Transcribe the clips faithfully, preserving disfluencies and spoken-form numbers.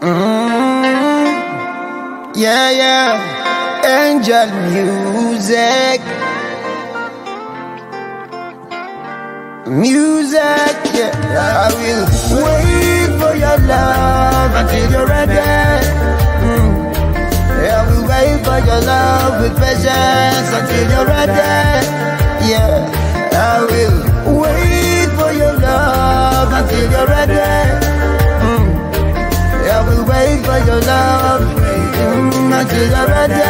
Mm, yeah, yeah, angel music, music, yeah. I will wait for your love until you're ready. Mm. I will wait for your love with patience until you're ready. Yeah, I will wait for your love until you're ready. I will wait for your love mm, until you're ready.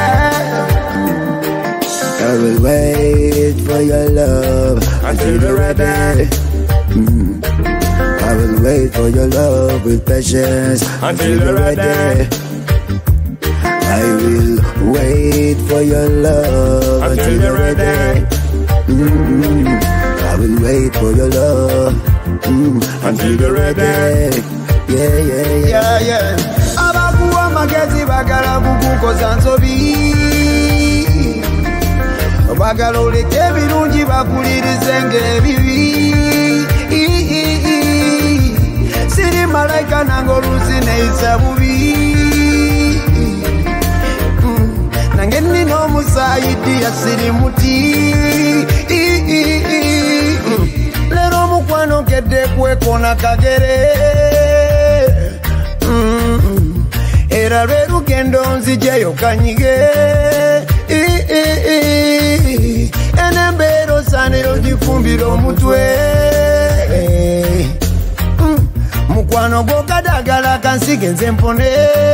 I will wait for your love until you're ready. Mm. I will wait for your love with patience until you're ready. I will wait for your love until you're ready. Mm. I will wait for your love mm, until you're ready. Yeah, yeah, yeah, yeah. Abakuwa magezi bagala bukuko zansobi. Bagala oleke birungi bakulirize ng'ebibi. Siri malaika nangolusi neisa bubi. Nange nino musayidi ya siri muti. Lero mukwano kede kwekona kagere. Era rugendo nzijeyo kanyige enembero sanero gifumbiro mutwe mukwano gokadagala kansigenze mpone.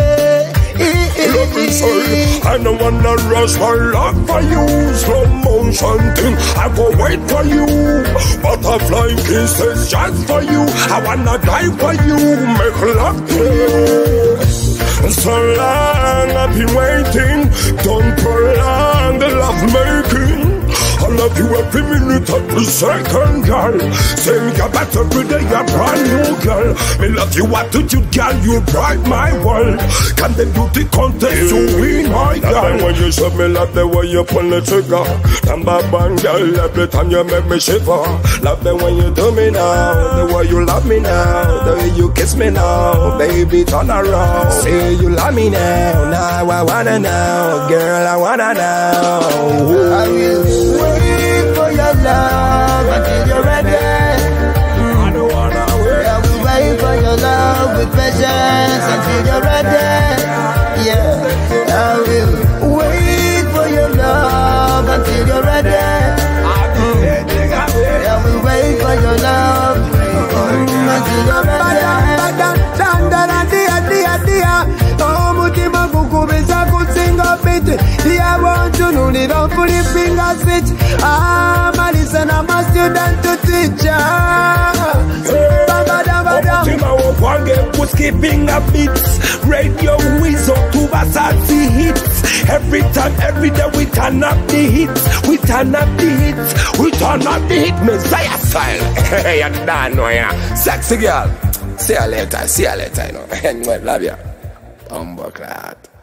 I don't wanna rush my love for you. Slow motion thing, I go wait for you. Butterfly kisses just for you. I wanna die for you. Make love to you. So long I've been waiting. Don't prolong the love making. I love you every minute, every second, girl. Same your better every day, you're brand new, girl. Me love you attitude, girl, you bright my world. Can they do the contest, you win, my girl. And when you show me love the way you pull the trigger. Number one, girl, every time you make me shiver. Love the way you do me now, the way you love me now, the way you kiss me now. Baby, turn around, say you love me now. Now I wanna know, girl, I wanna know. I will wait for your love until you're ready. Mm. I don't wanna wait. I will wait for your love with patience until you're ready. Yeah, I will wait for your love until you're ready. Mm. I will wait for your love mm, until you're ready. I want to know it all for the fingers fit. Ah, man, listen, I'm a student to teacher. Skipping a beats, radio weasel to Basati hits. Every time, every day we turn up the hits, we turn up the hits, we turn up the hit. Messiah style. Hey, you don't know, yeah. Sexy girl. See you later, see you later, you know. Anyway, love you. Humble clad.